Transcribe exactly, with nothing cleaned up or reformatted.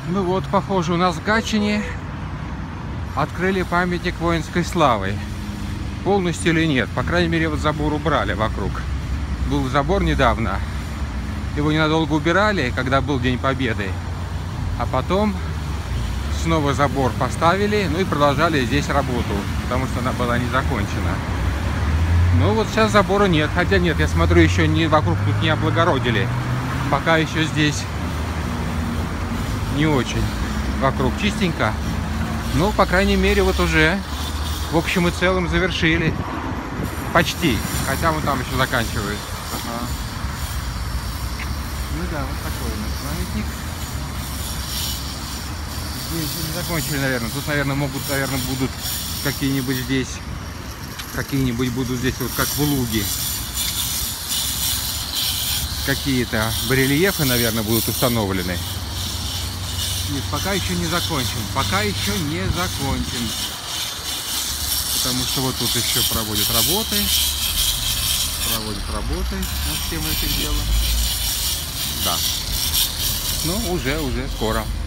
Ну вот, похоже, у нас в Гатчине открыли памятник воинской славы. Полностью или нет? По крайней мере, вот забор убрали вокруг. Был забор недавно. Его ненадолго убирали, когда был День Победы. А потом снова забор поставили, ну и продолжали здесь работу, потому что она была не закончена. Ну вот сейчас забора нет. Хотя нет, я смотрю, еще не вокруг тут не облагородили. Пока еще здесь не очень. Вокруг чистенько. Ну, по крайней мере, вот уже в общем и целом завершили. Почти. Хотя вот там еще заканчивают. Ага. Ну да, вот такой у нас памятник. Здесь не закончили, наверное. Тут, наверное, могут, наверное, будут какие-нибудь здесь, какие-нибудь будут здесь, вот как в Луге. Какие-то барельефы, наверное, будут установлены. Нет, пока еще не закончен. Пока еще не закончен. Потому что вот тут еще проводят работы. Проводят работы над всем этим делом. Да. Ну, уже, уже скоро.